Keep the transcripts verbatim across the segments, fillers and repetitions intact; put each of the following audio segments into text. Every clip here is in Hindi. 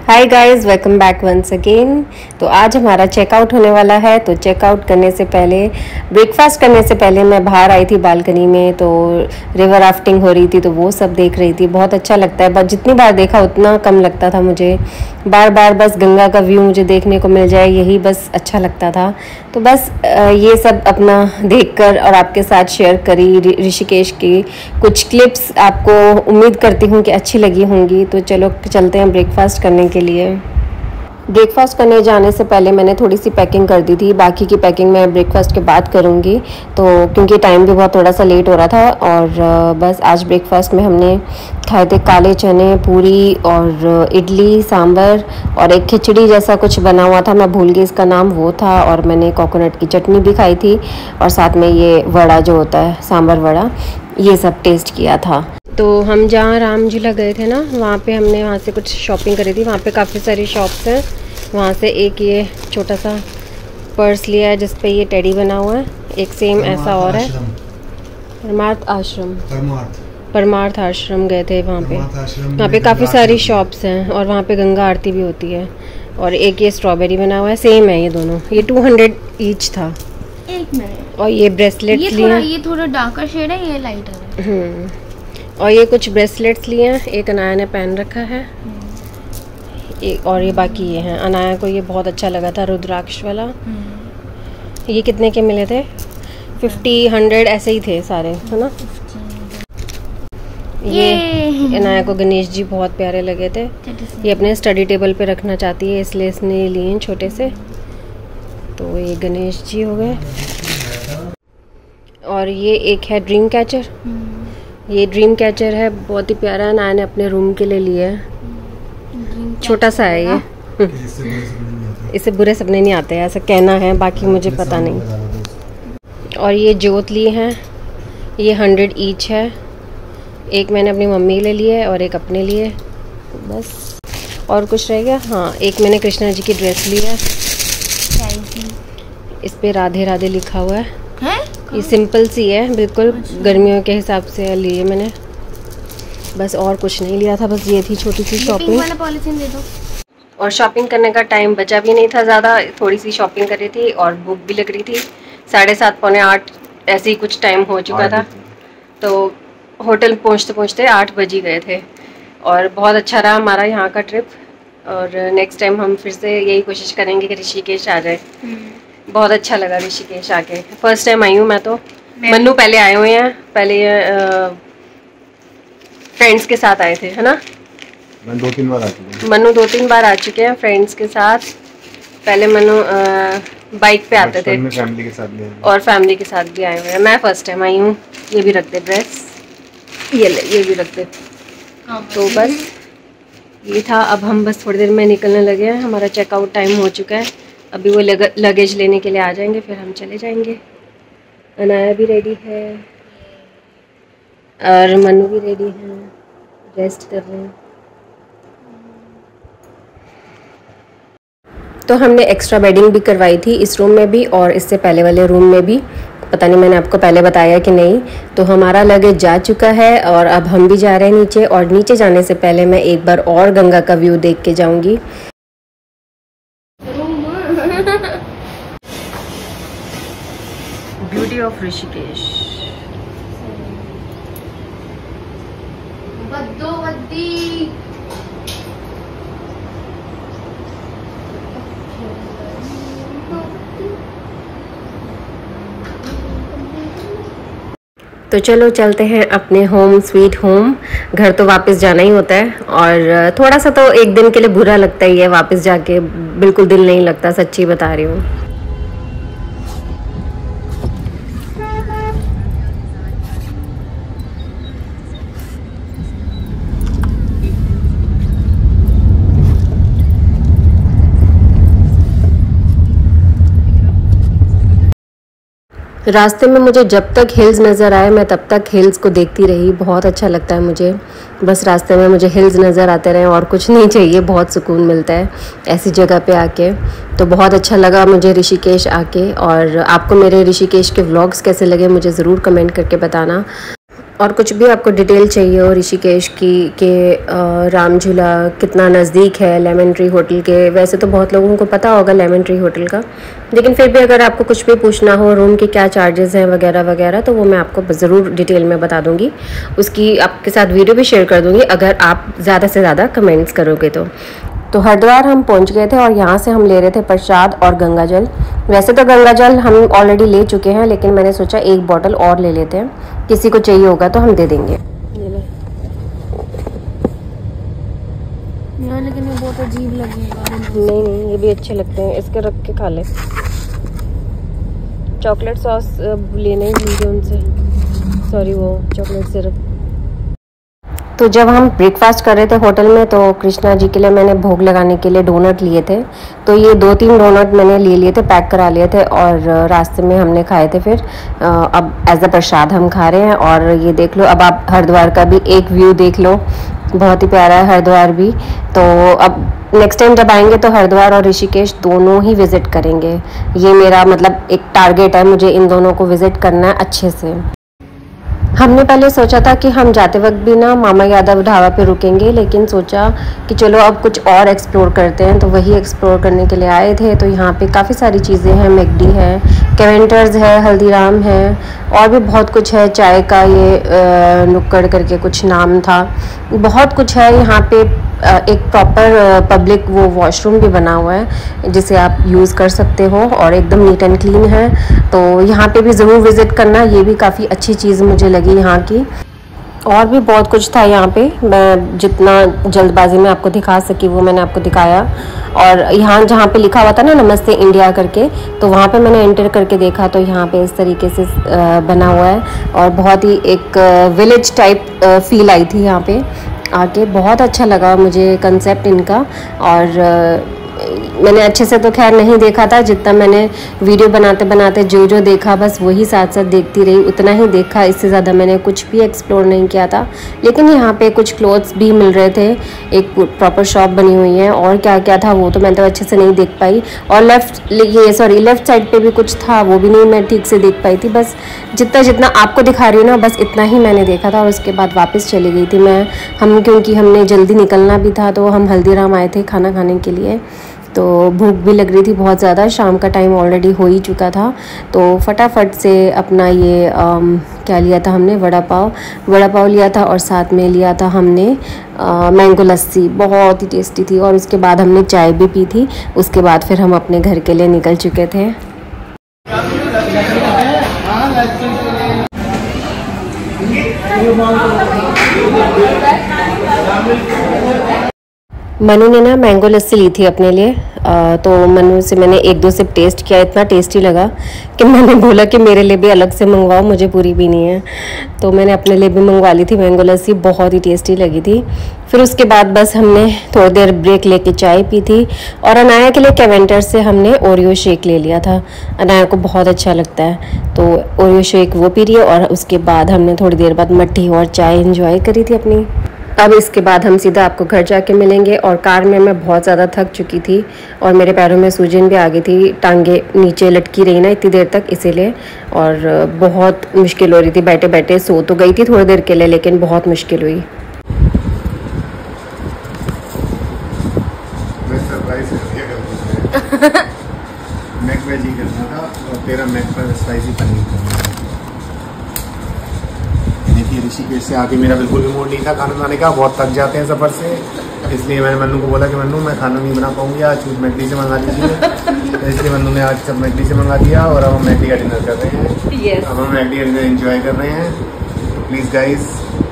हाय guys, welcome back once again. तो आज हमारा चेकआउट होने वाला है। तो चेकआउट करने से पहले, ब्रेकफास्ट करने से पहले मैं बाहर आई थी बालकनी में, तो रिवर राफ्टिंग हो रही थी, तो वो सब देख रही थी। बहुत अच्छा लगता है, बट जितनी बार देखा उतना कम लगता था मुझे। बार बार बस गंगा का व्यू मुझे देखने को मिल जाए, यही बस अच्छा लगता था। तो बस ये सब अपना देखकर और आपके साथ शेयर करी ऋषिकेश की कुछ क्लिप्स। आपको उम्मीद करती हूँ कि अच्छी लगी होंगी। तो चलो चलते हैं ब्रेकफास्ट करने के लिए। ब्रेकफास्ट करने जाने से पहले मैंने थोड़ी सी पैकिंग कर दी थी, बाकी की पैकिंग मैं ब्रेकफास्ट के बाद करूँगी। तो क्योंकि टाइम भी बहुत थोड़ा सा लेट हो रहा था। और बस आज ब्रेकफास्ट में हमने खाए थे काले चने, पूरी और इडली, सांभर और एक खिचड़ी जैसा कुछ बना हुआ था, मैं भूल गई इसका नाम, वो था। और मैंने कोकोनट की चटनी भी खाई थी और साथ में ये वड़ा जो होता है, सांभर वड़ा, ये सब टेस्ट किया था। तो हम जहाँ राम झूला गए थे ना, वहाँ पे हमने वहाँ से कुछ शॉपिंग करी थी। वहाँ पे काफ़ी सारी शॉप्स हैं। वहाँ से एक ये छोटा सा पर्स लिया है जिस पे ये टेडी बना हुआ है। एक सेम ऐसा और है। परमार्थ आश्रम परमार्थ आश्रम गए थे वहाँ पे। वहाँ पे काफ़ी सारी शॉप्स हैं और वहाँ पे गंगा आरती भी होती है। और एक ये स्ट्रॉबेरी बना हुआ है, सेम है ये दोनों। ये टू हंड्रेड ईच था। एक मिनट। और ये ब्रेसलेट्स लिए हैं। ये थोड़ा डार्कर शेड है, ये लाइटर है। और ये कुछ ब्रेसलेट्स लिए हैं, एक अनाया ने पहन रखा है। एक और ये बाकी ये हैं। अनाया को ये बहुत अच्छा लगा था, रुद्राक्ष वाला। ये कितने के मिले थे? फिफ्टी हंड्रेड ऐसे ही थे सारे, है ना। ये अनाया को गणेश जी बहुत प्यारे लगे थे। ये अपने स्टडी टेबल पे रखना चाहती है, इसलिए इसने लिए हैं छोटे से। तो ये गणेश जी हो गए। और ये एक है ड्रीम कैचर। ये ड्रीम कैचर है, बहुत ही प्यारा है। नाया ने अपने रूम के लिए लिया है, छोटा सा है ये। इससे बुरे सपने नहीं आते, ऐसा कहना है, बाकी मुझे पता नहीं। और ये जोत लिए हैं, ये हंड्रेड ईच है। एक मैंने अपनी मम्मी के लिए लिया है और एक अपने लिए, बस। और कुछ रह गया? हाँ, एक मैंने कृष्णा जी की ड्रेस ली है। इस पे राधे राधे लिखा हुआ है, है? ये सिंपल सी है बिल्कुल। अच्छा। गर्मियों के हिसाब से लिए मैंने, बस। और कुछ नहीं लिया था, बस ये थी छोटी सी शॉपिंग। वाला पॉलिथीन दे दो। और शॉपिंग करने का टाइम बचा भी नहीं था ज़्यादा, थोड़ी सी शॉपिंग करी थी और भूख भी लग रही थी। साढ़े सात पौने आठ ऐसे ही कुछ टाइम हो चुका था। तो होटल पहुँचते पहुँचते आठ बज ही गए थे। और बहुत अच्छा रहा हमारा यहाँ का ट्रिप। और नेक्स्ट टाइम हम फिर से यही कोशिश करेंगे कि ऋषिकेश आ जाए। बहुत अच्छा लगा ऋषिकेश आके। फर्स्ट टाइम आई हूँ मैं तो। मन्नू पहले आए हुए हैं, पहले फ्रेंड्स के साथ आए थे, है ना। मैं दो तीन बार आ चुके हैं। मन्नू दो तीन बार आ चुके हैं फ्रेंड्स के साथ। पहले मन्नू बाइक पे आते थे, फैमिली के साथ भी और फैमिली के साथ भी आए हुए हैं। मैं फर्स्ट टाइम आई हूँ। ये भी रख दे ड्रेस, ये ले, ये भी रख दे। तो बस ये था। अब हम बस थोड़ी देर में निकलने लगे हैं, हमारा चेकआउट टाइम हो चुका है। अभी वो लग, लगेज लेने के लिए आ जाएंगे, फिर हम चले जाएंगे। अनाया भी रेडी है और मन्नू भी रेडी है, रेस्ट कर रहे हैं। तो हमने एक्स्ट्रा बेडिंग भी करवाई थी इस रूम में भी और इससे पहले वाले रूम में भी। पता नहीं मैंने आपको पहले बताया कि नहीं। तो हमारा लगेज जा चुका है और अब हम भी जा रहे हैं नीचे। और नीचे जाने से पहले मैं एक बार और गंगा का व्यू देख के जाऊंगी। Beauty of Rishikesh. तो चलो चलते हैं अपने होम स्वीट होम। घर तो वापस जाना ही होता है और थोड़ा सा तो एक दिन के लिए बुरा लगता ही है, वापस जाके बिल्कुल दिल नहीं लगता, सच्ची बता रही हूँ। रास्ते में मुझे जब तक हिल्स नज़र आए मैं तब तक हिल्स को देखती रही। बहुत अच्छा लगता है मुझे, बस रास्ते में मुझे हिल्स नज़र आते रहे और कुछ नहीं चाहिए। बहुत सुकून मिलता है ऐसी जगह पे आके। तो बहुत अच्छा लगा मुझे ऋषिकेश आके। और आपको मेरे ऋषिकेश के व्लॉग्स कैसे लगे मुझे ज़रूर कमेंट करके बताना। और कुछ भी आपको डिटेल चाहिए हो ऋषिकेश की कि राम झूला कितना नज़दीक है लेमन ट्री होटल के, वैसे तो बहुत लोगों को पता होगा लेमन ट्री होटल का, लेकिन फिर भी अगर आपको कुछ भी पूछना हो, रूम के क्या चार्जेस हैं वगैरह वगैरह, तो वो मैं आपको ज़रूर डिटेल में बता दूंगी। उसकी आपके साथ वीडियो भी शेयर कर दूंगी अगर आप ज़्यादा से ज़्यादा कमेंट्स करोगे तो। तो हरिद्वार हम पहुंच गए थे और यहाँ से हम ले रहे थे प्रसाद और गंगा जल। वैसे तो गंगा जल हम ऑलरेडी ले चुके हैं, लेकिन मैंने सोचा एक बॉटल और ले लेते हैं, किसी को चाहिए होगा तो हम दे देंगे। यार लेकिन ये बहुत अजीब लगेगा। नहीं नहीं, ये भी अच्छे लगते हैं, इसके रख के खा ले। चॉकलेट सॉस लेने ही भूल गए उनसे, सॉरी, वो चॉकलेट सिरप। तो जब हम ब्रेकफास्ट कर रहे थे होटल में तो कृष्णा जी के लिए मैंने भोग लगाने के लिए डोनट लिए थे। तो ये दो तीन डोनट मैंने ले लिए थे, पैक करा लिए थे और रास्ते में हमने खाए थे। फिर अब एज अ प्रसाद हम खा रहे हैं। और ये देख लो, अब आप हरिद्वार का भी एक व्यू देख लो, बहुत ही प्यारा है हरिद्वार भी। तो अब नेक्स्ट टाइम जब आएंगे तो हरिद्वार और ऋषिकेश दोनों ही विज़िट करेंगे। ये मेरा मतलब एक टारगेट है, मुझे इन दोनों को विज़िट करना है अच्छे से। हमने पहले सोचा था कि हम जाते वक्त भी ना मामा यादव ढाबा पे रुकेंगे, लेकिन सोचा कि चलो अब कुछ और एक्सप्लोर करते हैं, तो वही एक्सप्लोर करने के लिए आए थे। तो यहाँ पे काफ़ी सारी चीज़ें हैं, मैकडी है, कैवेंटर्स है, हल्दीराम है, और भी बहुत कुछ है। चाय का ये नुक्कड़ करके कुछ नाम था, बहुत कुछ है यहाँ पे। एक प्रॉपर पब्लिक वो वॉशरूम भी बना हुआ है जिसे आप यूज़ कर सकते हो और एकदम नीट एंड क्लीन है। तो यहाँ पे भी ज़रूर विज़िट करना, ये भी काफ़ी अच्छी चीज़ मुझे लगी यहाँ की। और भी बहुत कुछ था यहाँ पे, मैं जितना जल्दबाजी में आपको दिखा सकी वो मैंने आपको दिखाया। और यहाँ जहाँ पे लिखा हुआ था ना नमस्ते इंडिया करके, तो वहाँ पे मैंने एंटर करके देखा तो यहाँ पे इस तरीके से बना हुआ है और बहुत ही एक विलेज टाइप फील आई थी यहाँ पे आके। बहुत अच्छा लगा मुझे कंसेप्ट इनका। और मैंने अच्छे से तो खैर नहीं देखा था, जितना मैंने वीडियो बनाते बनाते जो जो देखा बस वही साथ साथ देखती रही, उतना ही देखा, इससे ज़्यादा मैंने कुछ भी एक्सप्लोर नहीं किया था। लेकिन यहाँ पे कुछ क्लोथ्स भी मिल रहे थे, एक प्रॉपर शॉप बनी हुई है, और क्या क्या था वो तो मैं तो अच्छे से नहीं देख पाई। और लेफ़्ट ये सॉरी लेफ़्ट साइड पे भी कुछ था, वो भी नहीं मैं ठीक से देख पाई थी। बस जितना जितना आपको दिखा रही हूँ ना, बस इतना ही मैंने देखा था और उसके बाद वापस चली गई थी मैं। हम क्योंकि हमने जल्दी निकलना भी था तो हम हल्दीराम आए थे खाना खाने के लिए, तो भूख भी लग रही थी बहुत ज़्यादा, शाम का टाइम ऑलरेडी हो ही चुका था। तो फटाफट से अपना ये आम, क्या लिया था हमने, वड़ा पाव वड़ा पाव लिया था और साथ में लिया था हमने आ, मैंगो लस्सी, बहुत ही टेस्टी थी। और उसके बाद हमने चाय भी पी थी। उसके बाद फिर हम अपने घर के लिए निकल चुके थे। मनु ने ना मैंगो लस्सी ली थी अपने लिए, आ, तो मनु से मैंने एक दो सिप टेस्ट किया, इतना टेस्टी लगा कि मैंने बोला कि मेरे लिए भी अलग से मंगवाओ, मुझे पूरी पीनी है। तो मैंने अपने लिए भी मंगवा ली थी मैंगो लस्सी, बहुत ही टेस्टी लगी थी। फिर उसके बाद बस हमने थोड़ी देर ब्रेक लेके चाय पी थी और अनाया के लिए कैवेंटर से हमने ओरियो शेक ले लिया था। अनाया को बहुत अच्छा लगता है, तो ओरियो शेक वो पी रही है। और उसके बाद हमने थोड़ी देर बाद मट्ठी और चाय इंजॉय करी थी अपनी। अब इसके बाद हम सीधा आपको घर जाके मिलेंगे। और कार में मैं बहुत ज़्यादा थक चुकी थी और मेरे पैरों में सूजन भी आ गई थी, टांगे नीचे लटकी रही ना इतनी देर तक, इसीलिए। और बहुत मुश्किल हो रही थी बैठे बैठे। सो तो गई थी थोड़ी देर के लिए, लेकिन बहुत मुश्किल हुई। मैक वेज ही करना था और तेरा मैक पर स्पाइसी पनीर करना। देखिए ऋषिकेश से आके मेरा बिल्कुल भी मूड नहीं था खाना बनाने का, बहुत थक जाते हैं सफ़र से, इसलिए मैंने मन्नू को बोला कि मन्नू मैं खाना नहीं बना पाऊंगी आज, कुछ मैकडी से मंगा लीजिए। तो इसलिए मन्नू ने आज सब मैकडी से मंगा दिया और अब हम मैकडी का डिनर कर रहे हैं। yes. अब हम मैकडी का डिनर एंजॉय कर रहे हैं। तो प्लीज़ गाइस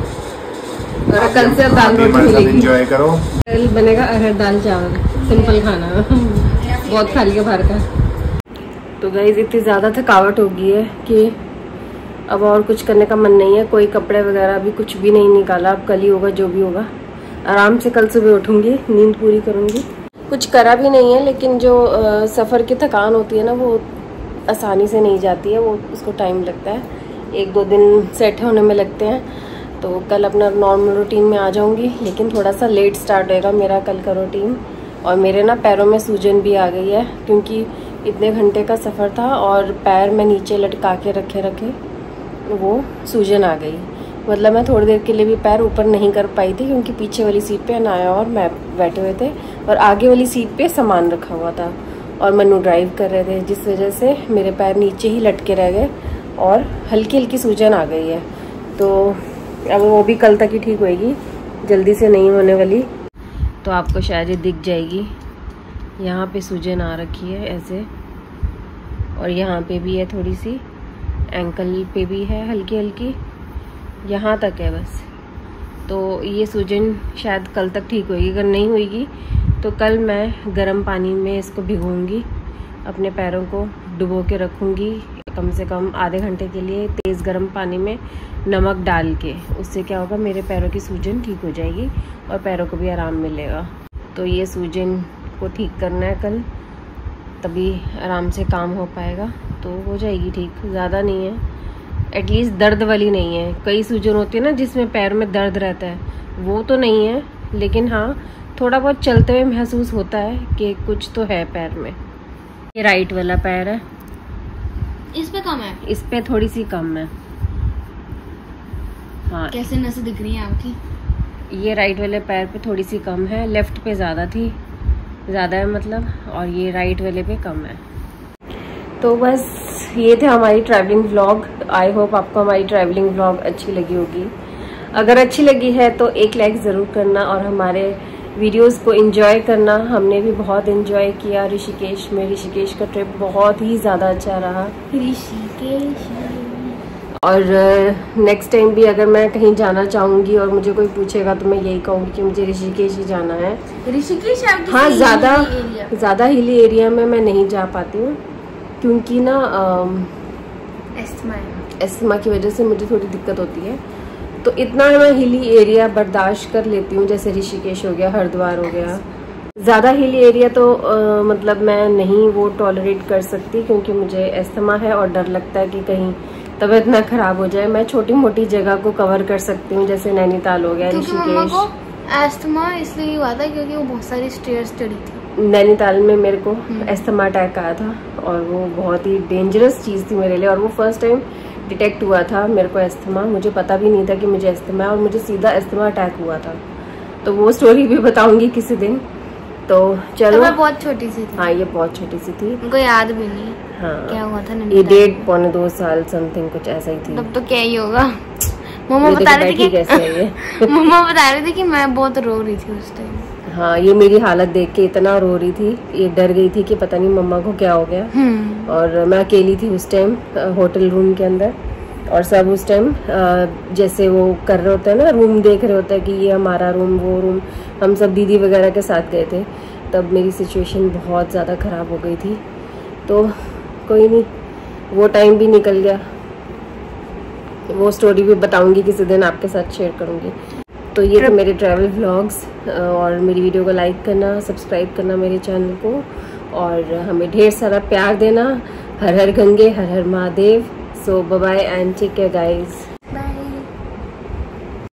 कल से दाल रोटी एंजॉय करो। कल बनेगा अरहर दाल चावल, सिंपल खाना, बहुत खा लिया बाहर का। तो गाइस इतनी ज़्यादा थकावट हो गई है कि अब और कुछ करने का मन नहीं है। कोई कपड़े वगैरह भी कुछ भी नहीं निकाला, अब कल ही होगा जो भी होगा। आराम से कल सुबह उठूंगी, नींद पूरी करूंगी। कुछ करा भी नहीं है, लेकिन जो आ, सफ़र की थकान होती है ना वो आसानी से नहीं जाती है, वो उसको टाइम लगता है, एक दो दिन सेट होने में लगते हैं। तो कल अपना नॉर्मल रूटीन में आ जाऊंगी, लेकिन थोड़ा सा लेट स्टार्ट होएगा मेरा कल का रूटीन। और मेरे ना पैरों में सूजन भी आ गई है, क्योंकि इतने घंटे का सफ़र था और पैर में नीचे लटका के रखे रखे वो सूजन आ गई। मतलब मैं थोड़ी देर के लिए भी पैर ऊपर नहीं कर पाई थी क्योंकि पीछे वाली सीट पे अनाया और मैं बैठे हुए थे और आगे वाली सीट पे सामान रखा हुआ था और मन्नू ड्राइव कर रहे थे, जिस वजह से मेरे पैर नीचे ही लटके रह गए और हल्की हल्की सूजन आ गई है। तो अब वो भी कल तक ही ठीक होएगी, जल्दी से नहीं होने वाली। तो आपको शायद ये दिख जाएगी, यहाँ पे सूजन आ रखी है ऐसे, और यहाँ पे भी है थोड़ी सी, एंकल पे भी है हल्की हल्की, यहाँ तक है बस। तो ये सूजन शायद कल तक ठीक होएगी, अगर नहीं होएगी तो कल मैं गर्म पानी में इसको भिगोऊंगी, अपने पैरों को डुबो के रखूँगी कम से कम आधे घंटे के लिए तेज़ गर्म पानी में नमक डाल के। उससे क्या होगा, मेरे पैरों की सूजन ठीक हो जाएगी और पैरों को भी आराम मिलेगा। तो ये सूजन को ठीक करना है कल, तभी आराम से काम हो पाएगा। तो हो जाएगी ठीक, ज़्यादा नहीं है, एटलीस्ट दर्द वाली नहीं है। कई सूजन होती है ना जिसमें पैर में दर्द रहता है, वो तो नहीं है, लेकिन हाँ थोड़ा बहुत चलते हुए महसूस होता है कि कुछ तो है पैर में। ये राइट वाला पैर है, इस पे कम है, इस पे थोड़ी सी कम है। हाँ, कैसे नसें दिख रही हैं आपकी? ये राइट वाले पैर पे थोड़ी सी कम है, लेफ्ट पे ज़्यादा थी, ज़्यादा है मतलब, और ये राइट वाले पे कम है। तो बस ये थे हमारी ट्रैवलिंग व्लॉग। आई होप आपको हमारी ट्रैवलिंग व्लॉग अच्छी लगी होगी। अगर अच्छी लगी है तो एक लाइक ज़रूर करना और हमारे वीडियोस को एंजॉय करना। हमने भी बहुत एंजॉय किया ऋषिकेश में, ऋषिकेश का ट्रिप बहुत ही ज़्यादा अच्छा रहा। ऋषिकेश और नेक्स्ट टाइम भी अगर मैं कहीं जाना चाहूँगी और मुझे कोई पूछेगा तो मैं यही कहूँगी कि मुझे ऋषिकेश ही जाना है। ऋषिकेश हाँ, ज़्यादा ज़्यादा हिली एरिया में मैं नहीं जा पाती हूँ क्योंकि ना एस्थमा एस्थमा की वजह से मुझे थोड़ी दिक्कत होती है। तो इतना मैं हिली एरिया बर्दाश्त कर लेती हूँ, जैसे ऋषिकेश हो गया, हरिद्वार हो गया। ज़्यादा हिली एरिया तो आ, मतलब मैं नहीं वो टॉलरेट कर सकती क्योंकि मुझे एस्थमा है और डर लगता है कि कहीं तबीयत ना खराब हो जाए। मैं छोटी मोटी जगह को कवर कर सकती हूँ, जैसे नैनीताल हो गया, ऋषिकेश। एस्थमा इसलिए हुआ था क्योंकि वो बहुत सारी स्टेयर्स चढ़ी थी। नैनीताल में मेरे को एस्थमा अटैक आया था और वो बहुत ही डेंजरस चीज़ थी मेरे लिए, और वो फर्स्ट टाइम डिटेक्ट हुआ था मेरे को एस्थमा। मुझे पता भी नहीं था कि मुझे एस्थमा है और मुझे सीधा एस्थमा अटैक हुआ था। तो वो स्टोरी भी बताऊंगी किसी दिन। तो चलो, तो मैं बहुत छोटी सी थी। हाँ, ये बहुत छोटी सी थी, उनको याद भी नहीं। हाँ, क्या हुआ था? ये डेढ़ पौने दो साल समथिंग कुछ ऐसा ही थी। तब तो क्या ही होगा। मम्मा बता रही थी कि मम्मा बता रही थी कि मैं बहुत रो रही थी उस टाइम। हाँ, ये मेरी हालत देख के इतना रो रही थी, ये डर गई थी कि पता नहीं मम्मा को क्या हो गया। और मैं अकेली थी उस टाइम होटल रूम के अंदर, और सब उस टाइम जैसे वो कर रहे होते हैं ना, रूम देख रहे होते हैं कि ये हमारा रूम, वो रूम। हम सब दीदी वगैरह के साथ गए थे, तब मेरी सिचुएशन बहुत ज़्यादा ख़राब हो गई थी। तो कोई नहीं, वो टाइम भी निकल गया। वो स्टोरी भी बताऊंगी किसी दिन, आपके साथ शेयर करूंगी। तो ये थे मेरे ट्रैवल व्लॉग्स, और मेरी वीडियो को लाइक करना, सब्सक्राइब करना मेरे चैनल को, और हमें ढेर सारा प्यार देना। हर हर गंगे, हर हर Mahadev. So bye bye and take care guys.